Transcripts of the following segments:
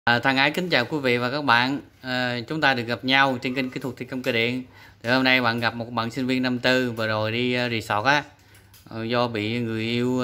Thân ái kính chào quý vị và các bạn. Chúng ta được gặp nhau trên kênh Kỹ thuật Thi công cơ điện. Thì hôm nay bạn gặp một bạn sinh viên năm tư vừa rồi đi resort á, do bị người yêu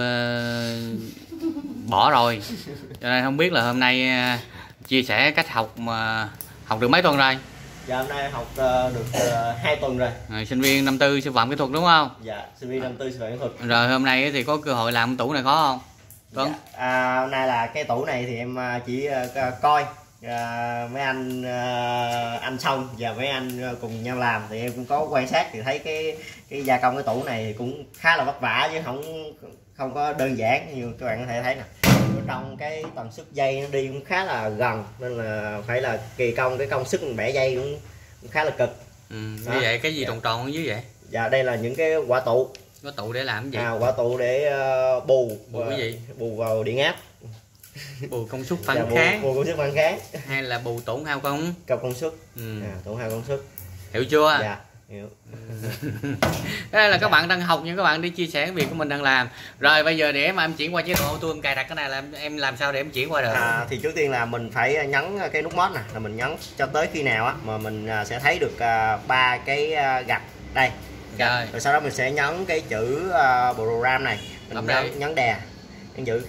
bỏ rồi, cho nên không biết là hôm nay chia sẻ cách học mà học được mấy tuần rồi. Dạ hôm nay học được 2 tuần rồi. Sinh viên năm tư sư phạm kỹ thuật đúng không? Dạ sinh viên năm tư sư phạm kỹ thuật. Rồi hôm nay thì có cơ hội làm tủ này khó không? Vâng. Dạ, hôm nay là cái tủ này thì em chỉ coi mấy anh xong và mấy anh cùng nhau làm thì em cũng có quan sát thì thấy cái gia công cái tủ này thì cũng khá là vất vả chứ không có đơn giản như các bạn có thể thấy nè. Trong cái tần suất dây nó đi cũng khá là gần nên là phải là kỳ công, cái công sức bẻ dây cũng khá là cực. Như vậy cái gì tròn tròn ở dưới vậy? Dạ đây là những cái quả tụ. Có tụ để làm cái gì? Quả tụ để bù cái gì? Bù vào điện áp. Bù công suất phản kháng. Bù công suất phản kháng. Hay là bù tổn hao công suất. Tổn hao công suất. Hiểu chưa? Dạ hiểu. Đây là các bạn đang học, nhưng các bạn đi chia sẻ việc của mình đang làm. Rồi bây giờ để mà em chuyển qua chế độ auto, em cài đặt cái này là em làm sao để em chuyển qua được? Thì trước tiên là mình phải nhấn cái nút mod nè, là mình nhấn cho tới khi nào á mà mình sẽ thấy được 3 cái gạch đây. Rồi sau đó mình sẽ nhấn cái chữ program này, mình nhấn đè, nhấn giữ.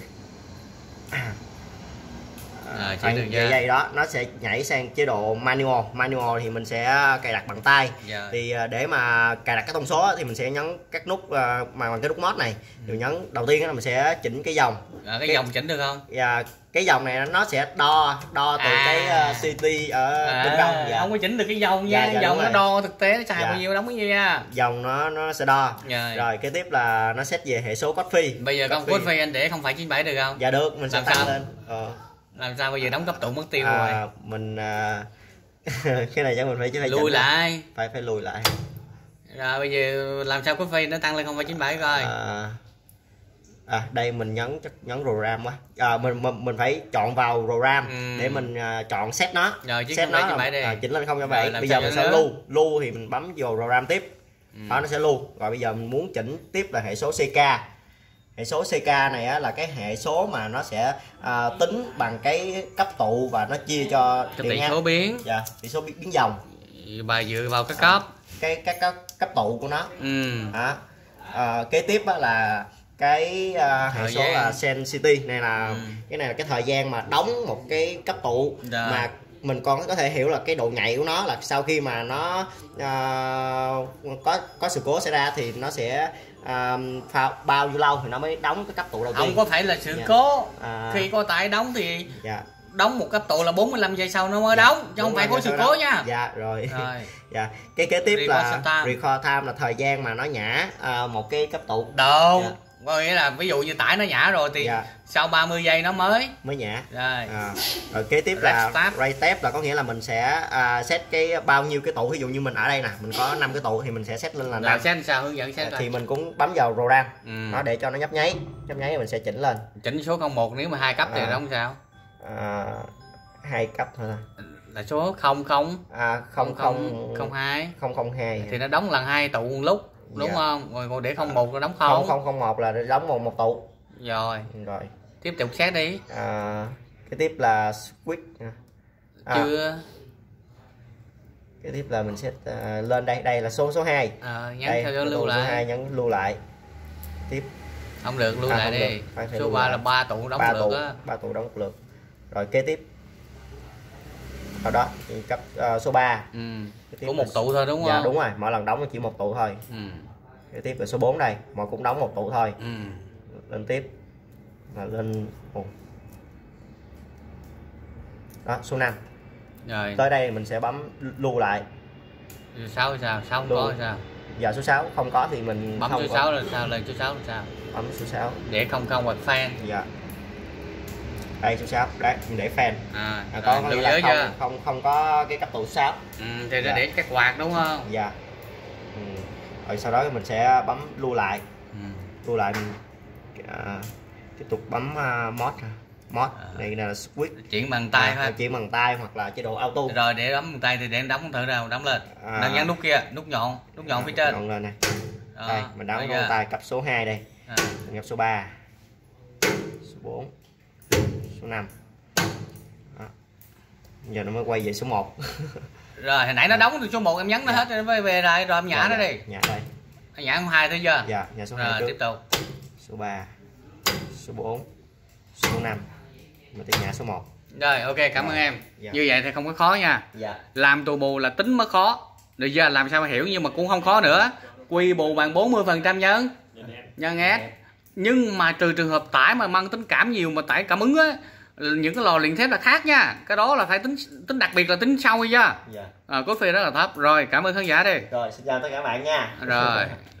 Dây đó nó sẽ nhảy sang chế độ manual thì mình sẽ cài đặt bằng tay. Thì để mà cài đặt cái thông số thì mình sẽ nhấn các nút mà bằng cái nút mod này. Rồi nhấn đầu tiên là mình sẽ chỉnh cái dòng. Cái dòng chỉnh được không? Cái dòng này nó sẽ đo từ cái CT ở trung đông. Không có chỉnh được cái dòng nha. Dòng nó đo thực tế nó xài bao nhiêu đóng bao nhiêu nha. Dòng nó sẽ đo. Rồi kế tiếp là nó set về hệ số code phi. Bây giờ con code phi anh để 0,97 được không? Dạ được, mình sẽ tăng lên. Làm sao bây giờ đóng cấp tụ mất tiêu rồi? Mình cái này chắc mình phải lùi lại. Phải lùi lại. Rồi bây giờ làm sao code phi nó tăng lên 0,97 coi. Đây mình nhấn program quá. Mình phải chọn vào program để mình chọn set nó. Rồi set nó chỉnh lên 0,7. Bây giờ mình sẽ lưu thì mình bấm vào program tiếp. Đó, nó sẽ lưu. Rồi bây giờ mình muốn chỉnh tiếp là hệ số CK. Hệ số CK này á, là cái hệ số mà nó sẽ tính bằng cái cấp tụ và nó chia cho tỷ số biến. Dạ, tỷ số biến dòng. Bài dựa vào cái cấp. Cái cấp tụ của nó. Kế tiếp á, là cái hệ số là sensitivity này là cái này là cái thời gian mà đóng một cái cấp tụ. Mà mình còn có thể hiểu là cái độ nhạy của nó là sau khi mà nó có sự cố xảy ra thì nó sẽ bao nhiêu lâu thì nó mới đóng cái cấp tụ đầu tiên. Không có phải là sự cố. Khi có tải đóng thì đóng một cấp tụ là 45 giây sau nó mới đóng, chứ không phải có sự cố nha. Dạ rồi. Dạ. Cái kế tiếp là record time là thời gian mà nó nhả một cái cấp tụ. Đâu. Có nghĩa là ví dụ như tải nó nhả rồi thì sau 30 giây nó mới nhả. Rồi kế tiếp là rate step là có nghĩa là mình sẽ set cái bao nhiêu cái tụ. Ví dụ như mình ở đây nè, mình có 5 cái tụ thì mình sẽ set lên là 5. Set sao hướng dẫn set thì mình cũng bấm vào program nó để cho nó nhấp nháy mình sẽ chỉnh lên. Chỉnh số 01, nếu mà 2 cấp thì đóng sao? 2 cấp thôi là số 00 02 002 thì nó đóng lần 2 tụ một lúc đúng không? Rồi còn để 01 nó đóng 001 là đóng một tụ. Rồi tiếp tục xét đi. Cái tiếp là switch chưa. Cái tiếp là mình set lên đây là số 2. Nhấn theo dấu lưu lại. Số 2 nhấn lưu lại. Tiếp không được, lưu lại đi. Số 3 là 3 tụ đóng một lượt á. 3 tụ đóng một lượt. Rồi kế tiếp sau đó cấp số 3 có một tụ thôi đúng không? Dạ đúng rồi, mỗi lần đóng chỉ một tụ thôi. Kế tiếp là số 4 đây, mỗi cũng đóng một tụ thôi. Lên tiếp là lên đó, số 5. Rồi tới đây mình sẽ bấm lưu lại. 6 sao? 6 không có sao? Giờ số 6 không có thì mình bấm số 6 là sao? Lên số 6 là sao? Bấm số 6 để không hoặc fan. Dạ. Đây số 6 đấy, mình để fan. Có lưu nhớ chưa? Không có cái cấp tụ 6. Thì để cái quạt đúng không? Dạ. Rồi sau đó mình sẽ bấm lưu lại. Lưu lại mình tiếp tục bấm mod này là switch. Chuyển bằng tay thôi. Chuyển bằng tay hoặc là chế độ auto. Rồi để bấm bằng tay thì để đóng thử nào, đóng lên. Đang nhấn nút kia, nút nhọn phía trên. Nhọn lên này. Đây, mình đóng con tay cấp số 2 đây. Nhập số 3. Số 4. Số 5. giờ nó mới quay về số 1. Rồi hồi nãy nó đóng được số 1 em nhấn nó hết nó về lại rồi em nhả nó đi. Nhả đây. Nhả con 2 thấy chưa? Dạ, nhả số 2 rồi trước. tiếp tục. Số 3, số 4, số 5. Mình tiếp nhả số 1. Rồi ok, cảm ơn em. Dạ. Như vậy thì không có khó nha. Dạ. Làm tù bù là tính mới khó. Được chưa? Làm sao mà hiểu, nhưng mà cũng không khó nữa. Quy bù bằng 40% nhân S. Nhưng mà trừ trường hợp tải mà mang tính cảm nhiều, mà tải cảm ứng á, những cái lò luyện thép là khác nha. Cái đó là phải tính đặc biệt, là tính sau chứ. Dạ. Cốt phi rất là thấp. Rồi cảm ơn khán giả đi. Rồi xin chào tất cả các bạn nha. Rồi